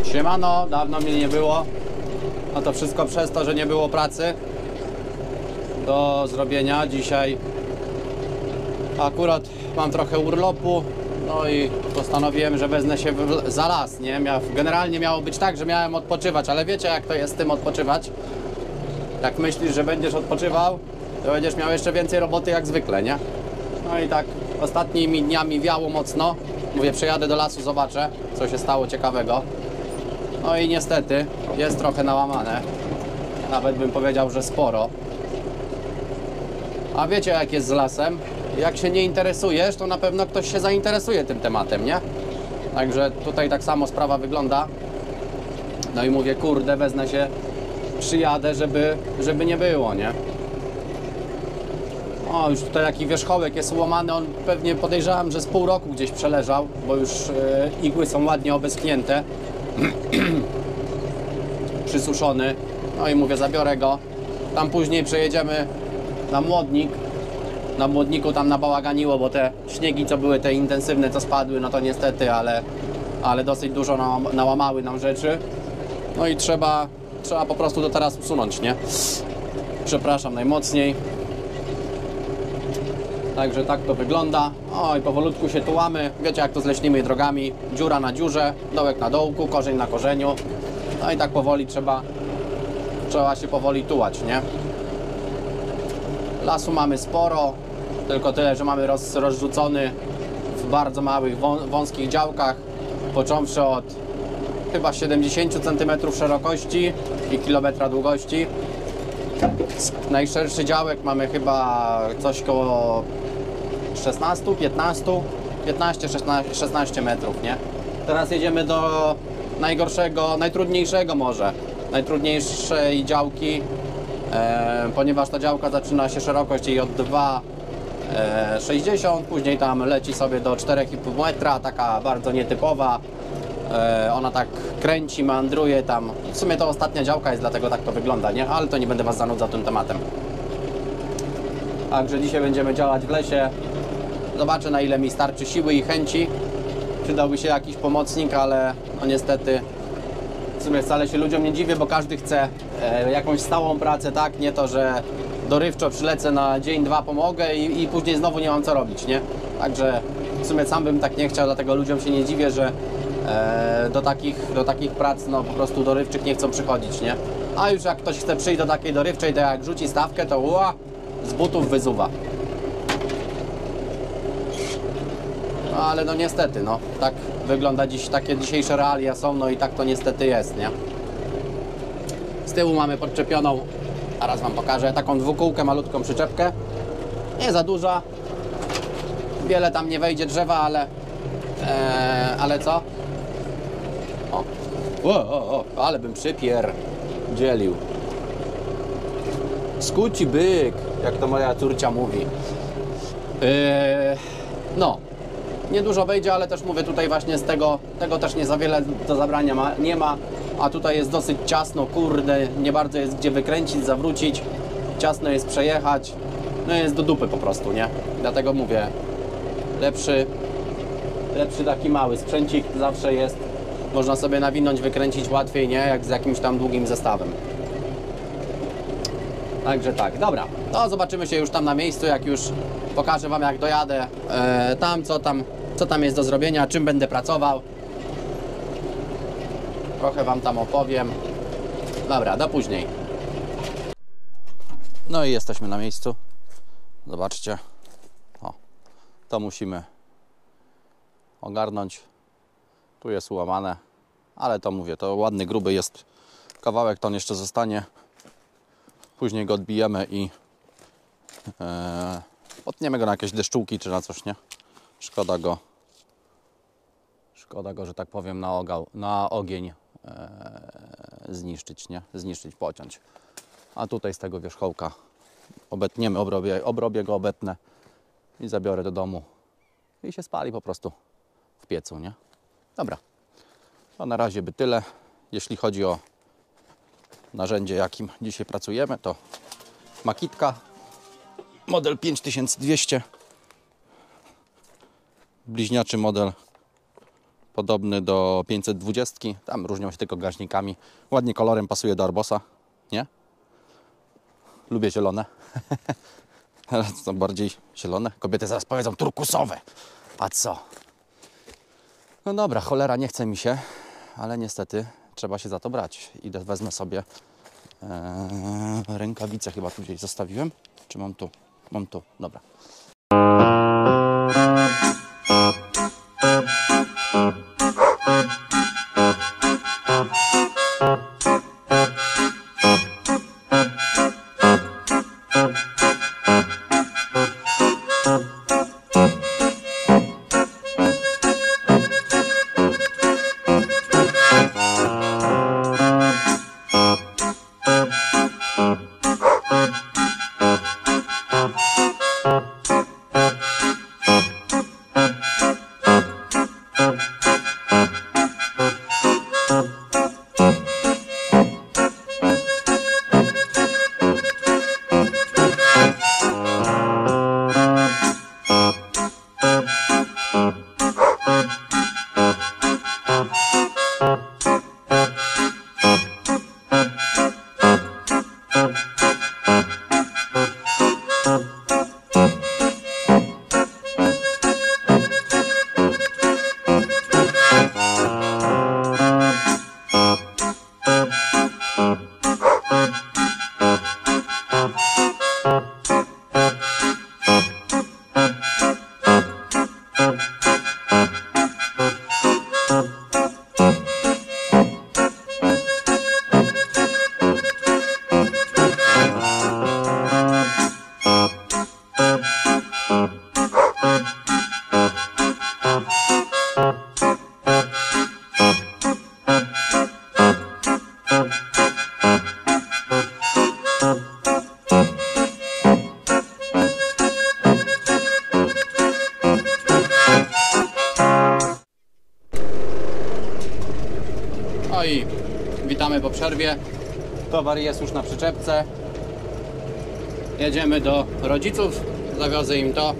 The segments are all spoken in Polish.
Siemano, dawno mnie nie było. No to wszystko przez to, że nie było pracy do zrobienia. Dzisiaj akurat mam trochę urlopu, no i postanowiłem, że wezmę się za las, nie? Generalnie miało być tak, że miałem odpoczywać, ale wiecie jak to jest z tym odpoczywać? Jak myślisz, że będziesz odpoczywał, to będziesz miał jeszcze więcej roboty jak zwykle, nie? No i tak ostatnimi dniami wiało mocno. Mówię, przejadę do lasu, zobaczę, co się stało ciekawego. No i niestety jest trochę nałamane. Nawet bym powiedział, że sporo. A wiecie jak jest z lasem? Jak się nie interesujesz, to na pewno ktoś się zainteresuje tym tematem, nie? Także tutaj tak samo sprawa wygląda. No i mówię, kurde, wezmę się, przyjadę, żeby nie było, nie? O, już tutaj taki wierzchołek jest ułamany, on pewnie podejrzewam, że z pół roku gdzieś przeleżał, bo już igły są ładnie obeschnięte. Przysuszony. No i mówię, zabiorę go. Tam później przejedziemy na Młodnik. Na Młodniku tam nabałaganiło, bo te śniegi, co były te intensywne, co spadły, no to niestety, ale dosyć dużo nałamały nam rzeczy. No i trzeba po prostu to teraz usunąć, nie? Przepraszam najmocniej. Także tak to wygląda. Oj, powolutku się tułamy. Wiecie jak to z leśnymi drogami. Dziura na dziurze, dołek na dołku, korzeń na korzeniu. No i tak powoli trzeba się powoli tułać, nie? Lasu mamy sporo. Tylko tyle, że mamy rozrzucony w bardzo małych, wąskich działkach. Począwszy od chyba 70 cm szerokości i kilometra długości. Najszerszy działek mamy chyba coś koło 16 metrów, nie? Teraz jedziemy do najtrudniejszego może, najtrudniejszej działki, ponieważ ta działka zaczyna się szerokość jej od 2,60, później tam leci sobie do 4,5 metra, taka bardzo nietypowa. Ona tak kręci, meandruje tam. W sumie to ostatnia działka jest, dlatego tak to wygląda, nie? Ale to nie będę Was zanudzał tym tematem. Także dzisiaj będziemy działać w lesie. Zobaczę, na ile mi starczy siły i chęci. Przydałby się jakiś pomocnik, ale no niestety w sumie wcale się ludziom nie dziwię, bo każdy chce jakąś stałą pracę, tak? Nie to, że dorywczo przylecę na dzień, dwa, pomogę i później znowu nie mam co robić, nie? Także w sumie sam bym tak nie chciał, dlatego ludziom się nie dziwię, że do takich prac no po prostu dorywczych nie chcą przychodzić, nie? A już jak ktoś chce przyjść do takiej dorywczej, to jak rzuci stawkę, to z butów wyzuwa. No ale no niestety, no tak wygląda dziś, takie dzisiejsze realia są, no i tak to niestety jest, nie? Z tyłu mamy podczepioną, zaraz Wam pokażę, taką dwukółkę, malutką przyczepkę. Nie za duża, wiele tam nie wejdzie drzewa, ale co? Ale bym dzielił. Skuci byk, jak to moja córcia mówi. No, niedużo wejdzie, ale też mówię tutaj właśnie z tego też nie za wiele do zabrania nie ma. A tutaj jest dosyć ciasno, kurde, nie bardzo jest gdzie wykręcić, zawrócić. Ciasno jest przejechać. No jest do dupy po prostu, nie? Dlatego mówię, lepszy taki mały sprzęcik zawsze jest. Można sobie nawinąć, wykręcić łatwiej, nie? Jak z jakimś tam długim zestawem. Także tak, dobra. To zobaczymy się już tam na miejscu, jak już pokażę Wam, jak dojadę co tam jest do zrobienia, czym będę pracował. Trochę Wam tam opowiem. Dobra, do później. No i jesteśmy na miejscu. Zobaczcie. O, to musimy ogarnąć. Tu jest ułamane, ale to mówię, to ładny, gruby jest kawałek, to on jeszcze zostanie. Później go odbijemy i potniemy go na jakieś deszczułki czy na coś, nie? Szkoda go, że tak powiem, na ogień zniszczyć, nie? Zniszczyć, pociąć. A tutaj z tego wierzchołka obetniemy, obrobię go, obetnę i zabiorę do domu i się spali po prostu w piecu, nie? Dobra, to na razie by tyle. Jeśli chodzi o narzędzie, jakim dzisiaj pracujemy, to Makitka model 5200, bliźniaczy model Podobny do 520. Tam różnią się tylko gaźnikami. Ładnie kolorem pasuje do Arbosa. Nie? Lubię zielone. Ale to bardziej zielone. Kobiety zaraz powiedzą turkusowe. A co? No dobra, cholera, nie chce mi się. Ale niestety trzeba się za to brać. Idę, wezmę sobie rękawice. Chyba tu gdzieś zostawiłem. Czy mam tu? Mam tu. Dobra. No i witamy po przerwie. Towar jest już na przyczepce. Jedziemy do rodziców. Zawiozę im to.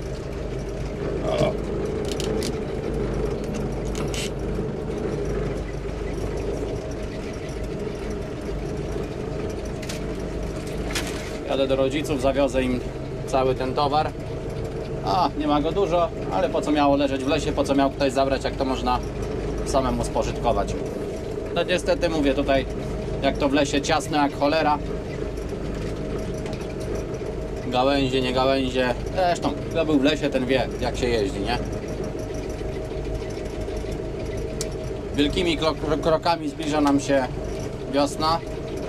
Jadę do rodziców, zawiozę im cały ten towar. Nie ma go dużo, ale po co miało leżeć w lesie, po co miał ktoś zabrać, jak to można samemu spożytkować. No niestety mówię tutaj, jak to w lesie, ciasno jak cholera. Gałęzie, nie gałęzie. Zresztą, kto był w lesie, ten wie, jak się jeździ, nie? Wielkimi krokami zbliża nam się wiosna.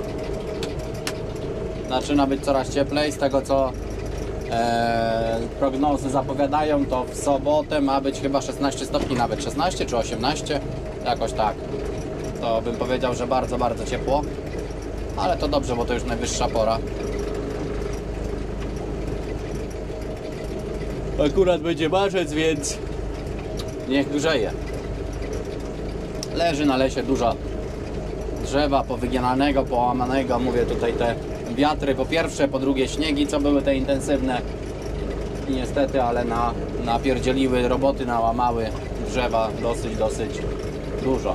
Zaczyna być coraz cieplej. Z tego co prognozy zapowiadają, to w sobotę ma być chyba 16 stopni, nawet 16 czy 18, jakoś tak. To bym powiedział, że bardzo, bardzo ciepło. Ale to dobrze, bo to już najwyższa pora. Akurat będzie marzec, więc niech grzeje. Leży na lesie dużo drzewa powygiananego, połamanego. Mówię tutaj te wiatry po pierwsze, po drugie śniegi, co były te intensywne. I niestety, ale napierdzieliły roboty, nałamały drzewa dosyć dużo.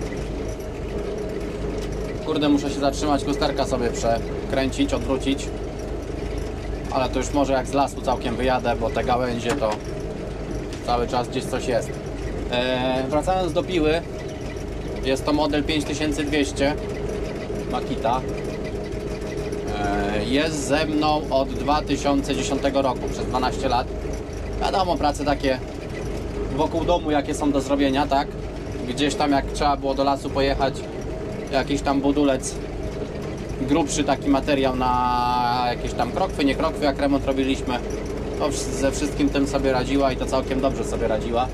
Kurde, muszę się zatrzymać, lusterka sobie przekręcić, odwrócić. Ale to już może jak z lasu całkiem wyjadę, bo te gałęzie to cały czas gdzieś coś jest. Wracając do piły, jest to model 5200 Makita. Jest ze mną od 2010 roku, przez 12 lat. Wiadomo, prace takie wokół domu, jakie są do zrobienia, tak? Gdzieś tam jak trzeba było do lasu pojechać, jakiś tam budulec, grubszy taki materiał na jakieś tam krokwy, nie krokwy, jak remont robiliśmy, to ze wszystkim tym sobie radziła i to całkiem dobrze sobie radziła.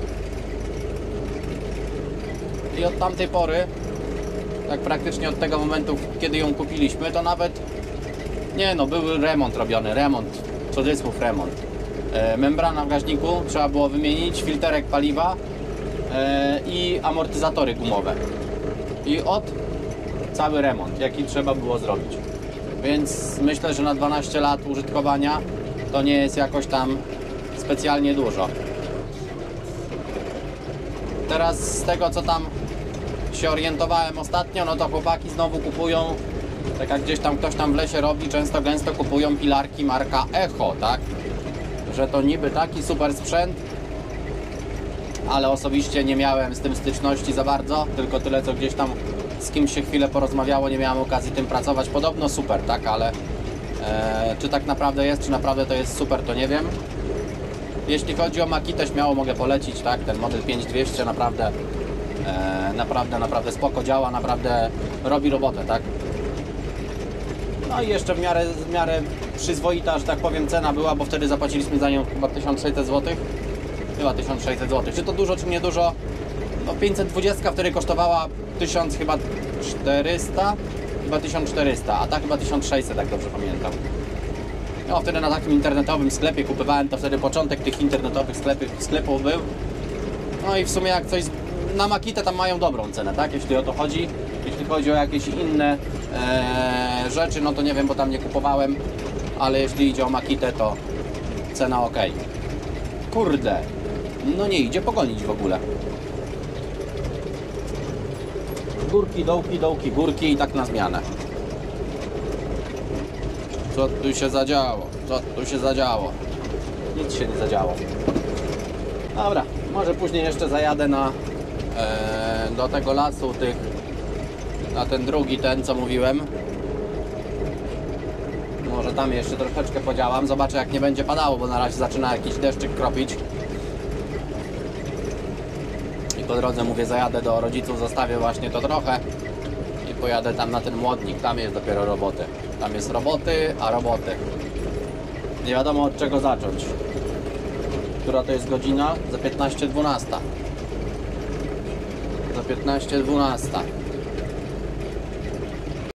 I od tamtej pory, tak praktycznie od tego momentu, kiedy ją kupiliśmy, to nawet był remont robiony, cudzysłów remont. Membrana w gaźniku trzeba było wymienić, filterek paliwa i amortyzatory gumowe. I cały remont, jaki trzeba było zrobić. Więc myślę, że na 12 lat użytkowania to nie jest jakoś tam specjalnie dużo. Teraz z tego, co tam się orientowałem ostatnio, no to chłopaki znowu kupują, tak jak gdzieś tam ktoś tam w lesie robi, często gęsto kupują pilarki marka Echo, tak? Że to niby taki super sprzęt, ale osobiście nie miałem z tym styczności za bardzo, tylko tyle, co gdzieś tam z kimś się chwilę porozmawiało, nie miałem okazji tym pracować. Podobno super, tak, ale czy tak naprawdę jest, czy naprawdę to jest super, to nie wiem. Jeśli chodzi o Makitę, śmiało mogę polecić, tak, ten model 5200 naprawdę naprawdę spoko działa, naprawdę robi robotę, tak. No i jeszcze w miarę przyzwoita, że tak powiem, cena była, bo wtedy zapłaciliśmy za nią chyba 1600 zł. Chyba 1600 zł. Czy to dużo, czy nie dużo? No 520 wtedy kosztowała 1000 chyba 400, chyba 1400, a ta chyba 1600, jak dobrze pamiętam. No wtedy na takim internetowym sklepie kupowałem, to wtedy początek tych internetowych sklepów był. No i w sumie jak coś na Makitę tam mają dobrą cenę, tak? Jeśli o to chodzi. Jeśli chodzi o jakieś inne rzeczy, no to nie wiem, bo tam nie kupowałem, ale jeśli idzie o Makitę, to cena ok. Kurde, no nie idzie pogonić w ogóle. Górki, dołki, górki i tak na zmianę. Co tu się zadziało? Co tu się zadziało? Nic się nie zadziało. Dobra, może później jeszcze zajadę do tego lasu na ten drugi, ten co mówiłem. Może tam jeszcze troszeczkę podziałam. Zobaczę, jak nie będzie padało, bo na razie zaczyna jakiś deszczyk kropić. I po drodze mówię, zajadę do rodziców, zostawię właśnie to trochę i pojadę tam na ten młodnik. Tam jest dopiero roboty. Tam jest roboty, a roboty. Nie wiadomo od czego zacząć. Która to jest godzina? Za 15:12. Za 15:12.